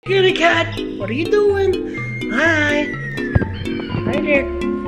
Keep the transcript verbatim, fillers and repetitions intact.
Kitty cat, what are you doing? Hi. Hi there.